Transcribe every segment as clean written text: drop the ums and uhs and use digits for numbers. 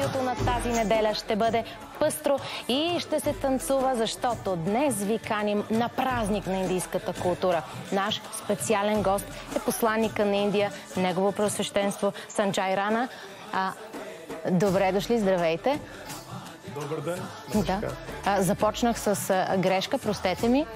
шоуто на тази неделя ще бъде пъстро и ще се танцува, защото днес ви каним на празник на индийската култура. Наш специален гост е посланника на Индия, негово преосвещенство Санджай Рана. Добре дошли, здравейте. Добър ден. Да. Започнах с грешка, простете ми.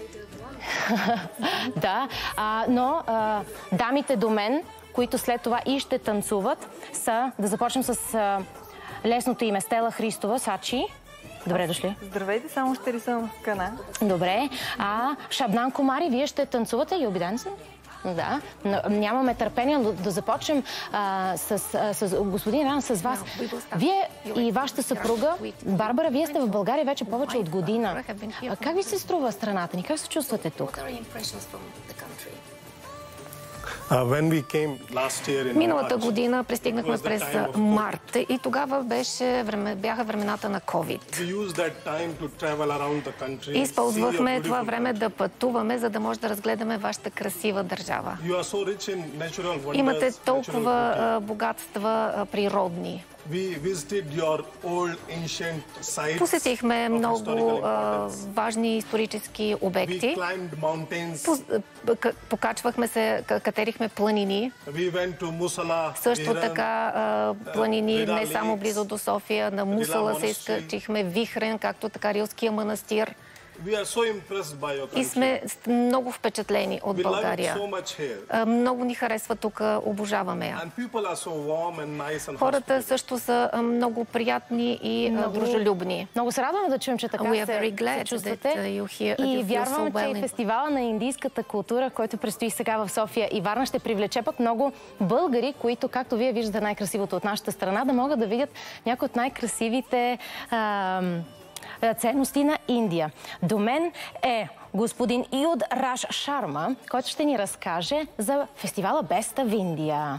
Да, но дамите до мен, които след това и ще танцуват, са, да започнем с лесното име, Стела Христова, Сачи. Добре дошли. Здравейте, само ще рисувам кана. Добре. Шабнан Кумари, вие ще танцувате ли обиденци? Да, нямаме търпение, но да започнем с господин Ран, с вас. Вие и вашата съпруга, Барбара, вие сте в България вече повече от година. Как ви се струва страната ни? Как се чувствате тук? Миналата година пристигнахме през март и тогава бяха времената на COVID. Използвахме това време да пътуваме, за да може да разгледаме вашата красива държава. Имате толкова богатства природни. Посетихме много важни исторически обекти. Покачвахме се, катерихме планини. Също така планини не само близо до София. На Мусала се изкачихме, Вихрен, както така Рилския манастир. И сме много впечатлени от България. Много ни харесва тук, обожаваме я. Хората също са много приятни и дружелюбни. Много се радваме да чуем, че така се чувствате. И вярвам, че и фестивала на индийската култура, който предстои сега в София и Варна, ще привлече пък много българи, които, както вие виждате най-красивото от нашата страна, да могат да видят някои от най-красивите ценности на Индия. До мен е господин Юд Раш Шарма, който ще ни разкаже за фестивала Best of India.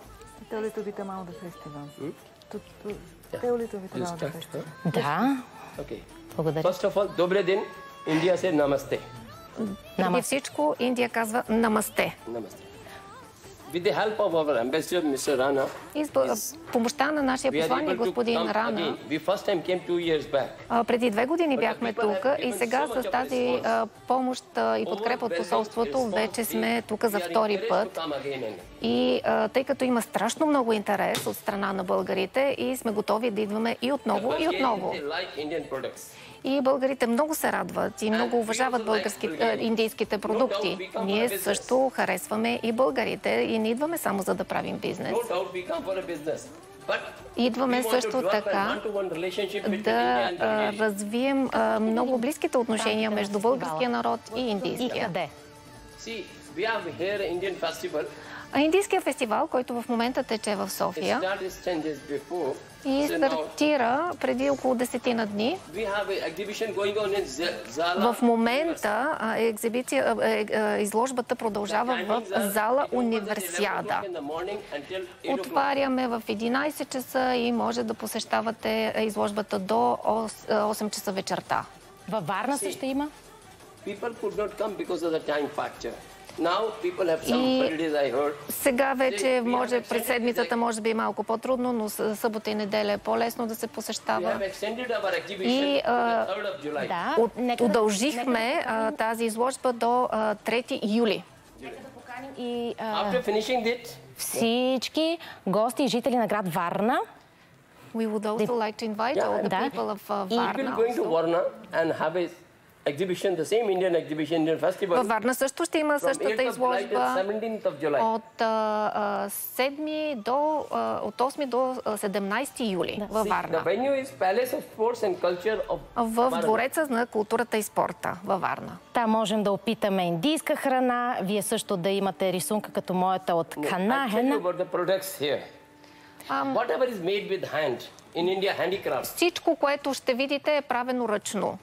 Да. Благодаря. First of all, добре ден. Индия се намасте. Преди всичко, Индия казва намасте. With the help of our ambassador, Mr. Rana, с помощта на нашия посланник, господин Рана, преди 2 години бяхме тук и сега с тази помощ и подкрепа от посолството вече сме тук за втори път. И тъй като има страшно много интерес от страна на българите и сме готови да идваме и отново, и отново. И българите много се радват и много уважават индийските продукти. Ние също харесваме и българите и не идваме само за да правим бизнес. Идваме също така да развием много близките отношения между българския народ и индийския. Индийския фестивал, който в момента тече в София и стартира преди около 10 дни. В момента изложбата продължава в зала Универсиада. Отваряме в 11 часа и може да посещавате изложбата до 8 часа вечерта. Във Варна също има? Сега вече може, през седмицата може би малко по-трудно, но събота и неделя е по-лесно да се посещава. И удължихме тази изложба до 3 юли. И всички гости и жители на град Варна. We would also like to invite all the people of Varna. Във Варна също ще има същата изложба от 8 до 17 юли във Варна. В Двореца на културата и спорта във Варна. Там можем да опитаме индийска храна, вие също да имате рисунка като моята от кана. Всичко, което ще видите, е правено ръчно.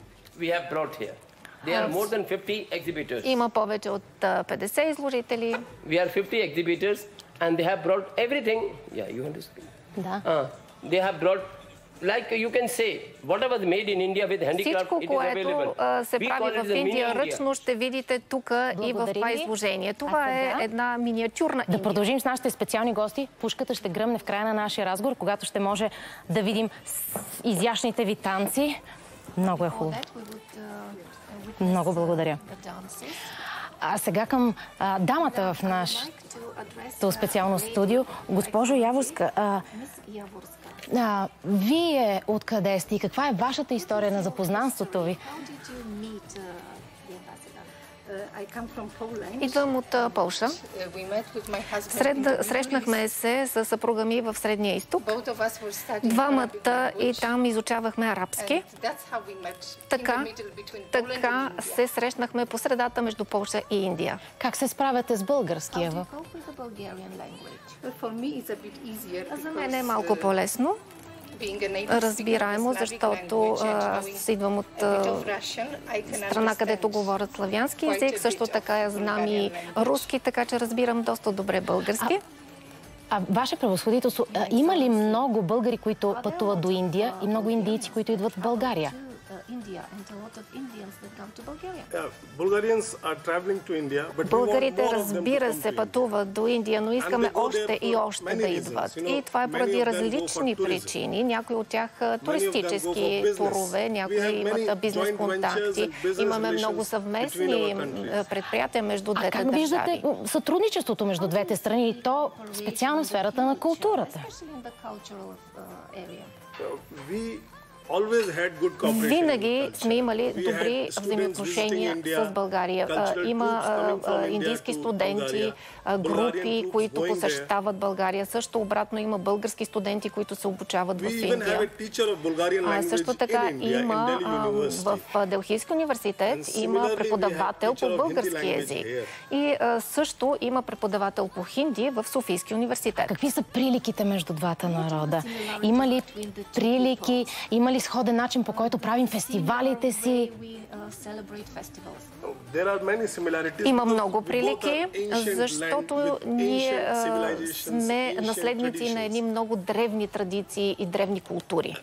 Има повече от 50 изложители. We are 50 exhibitors and they have brought everything. Yeah, you want to speak? Да. They have brought like you can say, whatever is made in India with handicraft, Всичко, it is което available. се прави в Индия ръчно, ще видите тук и в това изложение. Това е една миниатюрна Индия. Да продължим с нашите специални гости. Пушката ще гръмне в края на нашия разговор, когато ще може да видим изящните ви танци. Много е хубаво. Много благодаря. А сега към дамата в нашето специално студио. Госпожо Яворска, вие откъде сте и каква е вашата история на запознанството ви? Идвам от Полша. Срещнахме се с съпруга ми в Средния изток. Двамата и там изучавахме арабски. Така се срещнахме по средата между Полша и Индия. Как се справяте с българския? За мен е малко по-лесно. Разбираемо, защото аз идвам от страна, където говорят славянски език. Също така я знам и руски, така че разбирам доста добре български. А ваше превъзходителство, има ли много българи, които пътуват до Индия и много индийци, които идват в България? Българите, разбира се, пътуват до Индия, но искаме още и още да идват. И това е поради различни причини. Някои от тях туристически турове, някои имат бизнес контакти. Имаме много съвместни предприятия между двете държави. Как виждате сътрудничеството между двете страни и то специално в сферата на културата? Винаги сме имали добри взаимоотношения с България. Има индийски студенти, групи, които посещават България. Също обратно има български студенти, които се обучават в Индия. Също така има в Делхийски университет има преподавател по български език. И също има преподавател по хинди в Софийски университет. Какви са приликите между двата народа? Има ли прилики? Има ли сходен начин, по който правим фестивалите си? Има много прилики, защото ние сме наследници на едни много древни традиции и древни култури.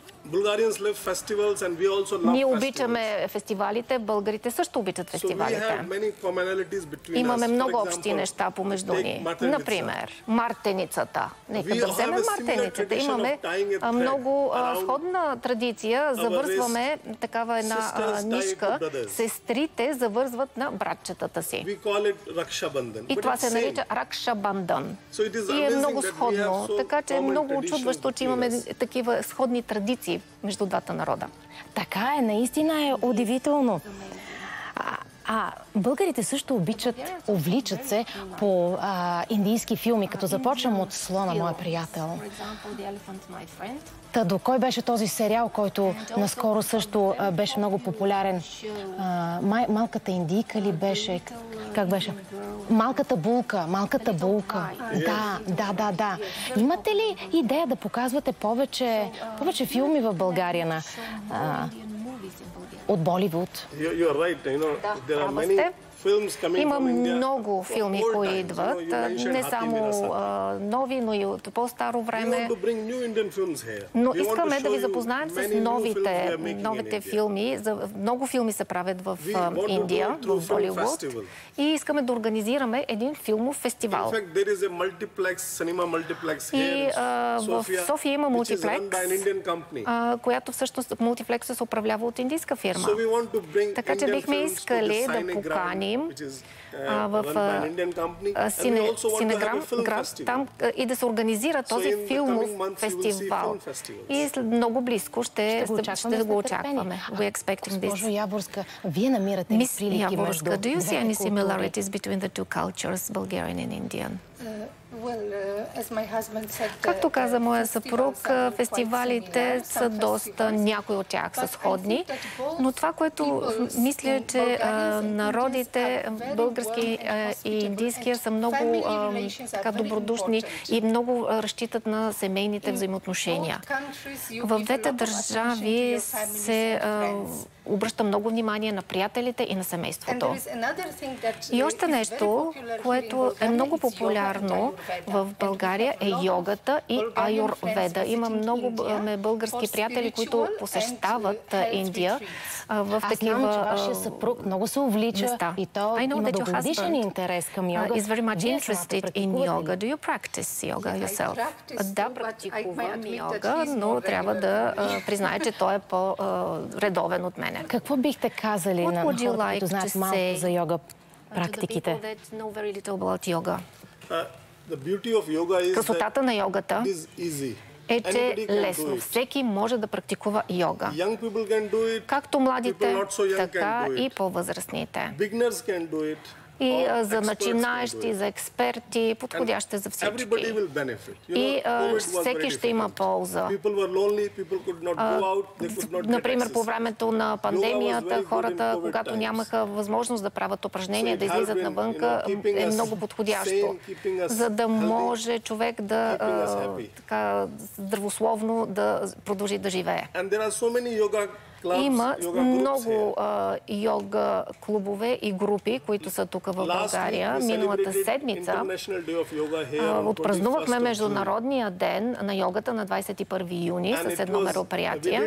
Ние обичаме фестивалите, българите също обичат фестивалите. Имаме много общи неща помежду ни. Например, мартеницата. Нека да вземем мартеницата. Имаме много сходна традиция. Завързваме такава една нишка. Сестрите завързват на братчетата си. И това се нарича Ракшабандан. И е много сходно. Така че е много очудващо, че имаме такива сходни традиции между двата народа. Така е, наистина е удивително. Българите също увличат се по индийски филми, като започвам от Слона, моя приятел. До кой беше този сериал, който наскоро също беше много популярен? Малката индийка ли беше? Как беше? Малката булка. Малката булка. Да. Имате ли идея да показвате повече филми в България от Боливуд? Има много филми, които идват. Не само нови, но и от по-старо време. Но искаме да ви запознаем с новите филми. Много филми се правят в Индия, в Боливуд. И искаме да организираме един филмов фестивал. И в София има мултиплекс, която всъщност мултиплекса се управлява от индийска фирма. Така че бихме искали да поканим в Синеграм там и да се организира този филмов фестивал. И много близко ще го очакваме. Госпожо Яворска, вие намирате ли прилики между двете култури? Do you see any similarities between the two cultures, Bulgarian and Indian? Както каза моя съпруг, фестивалите са доста, някои от тях са сходни, но това, което мисля, че народите, български и индийския, са много добродушни и много разчитат на семейните взаимоотношения. В двете държави се обръща много внимание на приятелите и на семейството. И още нещо, което е много популярно в България, е йогата и аюрведа. Има много български приятели, които посещават Индия в такива места. Аз знам, че вашия съпруг много се увлича и то има дългогодишен интерес към йога. Is very much interested in yoga. Do you practice yoga yourself? Да, практикувам йога, но трябва да призная, че той е по-редовен от мене. Какво бихте казали на хората, които знаят малко за йога практиките? Красотата на йогата е, че лесно. Всеки може да практикува йога. Както младите, така и по-възрастните. И за начинаещи, за експерти, подходящи за всички. И всеки ще има полза. Например, по времето на пандемията, хората, когато нямаха възможност да правят упражнения, да излизат навънка, е много подходящо, за да може човек да здравословно да продължи да живее. Има много йога клубове и групи, които са тук в България. Миналата седмица отпразнувахме Международния ден на йогата на 21 юни с едно мероприятие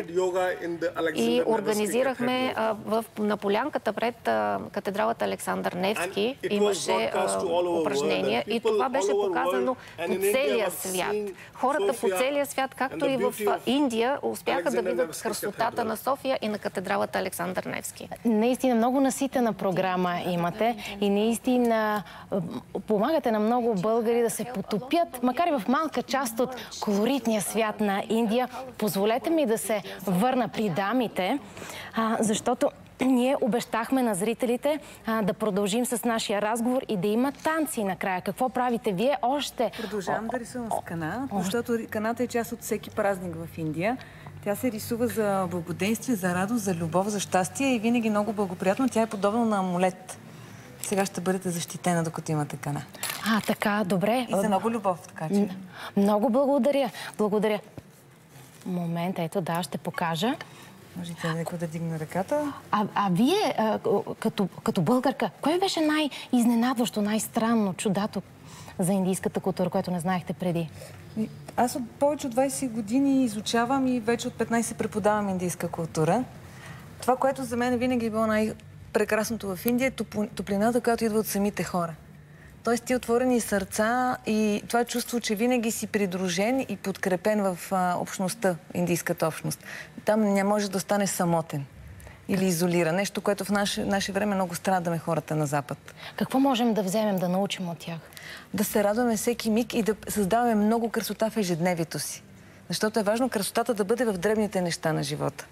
и организирахме на полянката пред катедралата Александър Невски. Имаше упражнения и това беше показано по целия свят. Хората по целия свят, както и в Индия, успяха да видят красотата на София и на катедралата Александър Невски. Наистина много наситена програма имате и наистина помагате на много българи да се потопят, макар и в малка част от колоритния свят на Индия. Позволете ми да се върна при дамите, защото ние обещахме на зрителите да продължим с нашия разговор и да има танци накрая. Какво правите вие още? Продължавам да рисувам с кана, защото каната е част от всеки празник в Индия. Тя се рисува за благоденствие, за радост, за любов, за щастие и винаги много благоприятно. Тя е подобна на амулет. Сега ще бъдете защитена, докато имате кана. Така, добре. И за много любов, така че. Много благодаря. Благодаря. Момент, ето, да, ще покажа. Можете леко да дигна ръката. Вие, като българка, кое беше най-изненадващо, най-странно, чудато за индийската култура, което не знаехте преди? Аз повече от 20 години изучавам и вече от 15 преподавам индийска култура. Това, което за мен винаги е било най-прекрасното в Индия, е топлината, която идва от самите хора. Тоест ти отворени сърца и това чувство, че винаги си придружен и подкрепен в общността, индийската общност. Там не може да остане самотен или изолиран. Нещо, което в наше време много страдаме хората на Запад. Какво можем да вземем, да научим от тях? Да се радваме всеки миг и да създаваме много красота в ежедневието си. Защото е важно красотата да бъде в дребните неща на живота.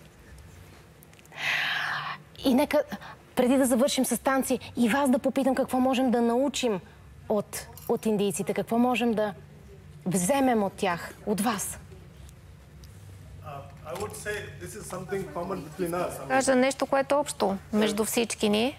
И нека, преди да завършим с танци, и вас да попитам какво можем да научим от индийците, какво можем да вземем от тях, от вас. Кажа нещо, което е общо между всички ни.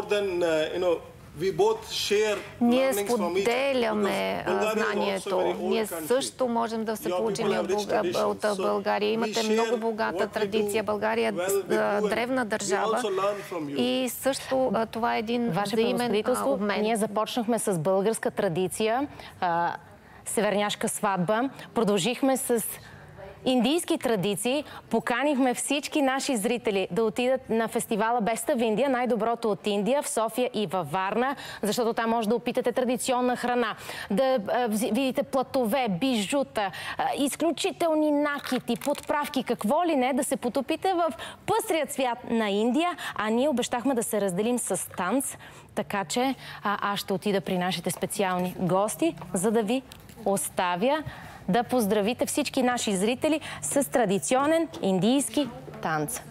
Ние споделяме знанието. Ние също можем да се получим от България. Имате много богата традиция. България е древна държава. И също това е един взаимен обмен. Ние започнахме с българска традиция, северняшка сватба. Продължихме с индийски традиции, поканихме всички наши зрители да отидат на фестивала Best of India, най-доброто от Индия, в София и във Варна, защото там може да опитате традиционна храна, да видите платове, бижута, изключителни накити, подправки, какво ли не, да се потопите в пъстрият свят на Индия, а ние обещахме да се разделим с танц, така че аз ще отида при нашите специални гости, за да ви оставя да поздравите всички наши зрители с традиционен индийски танц.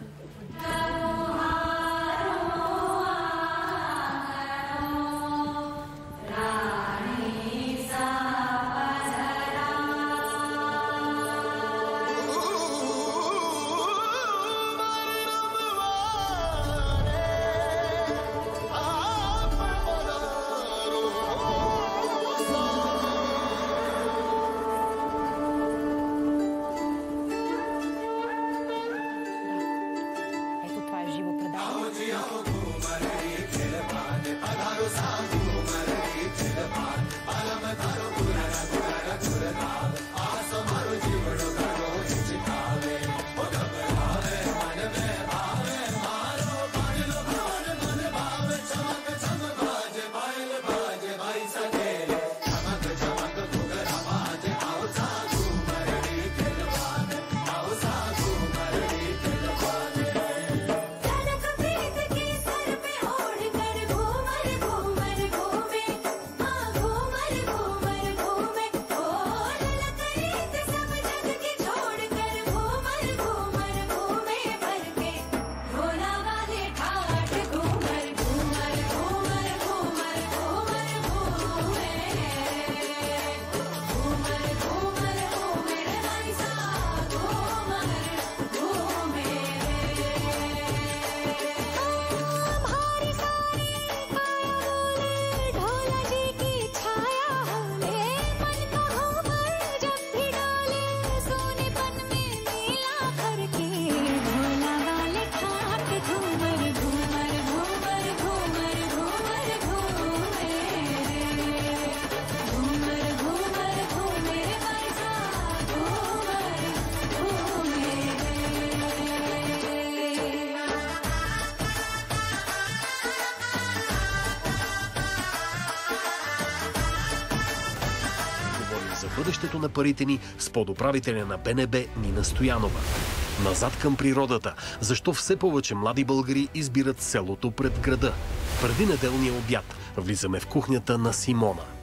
бъдещето на парите ни с подуправителя на БНБ Нина Стоянова. Назад към природата. Защо все повече млади българи избират селото пред града? Преди неделния обяд влизаме в кухнята на Симона.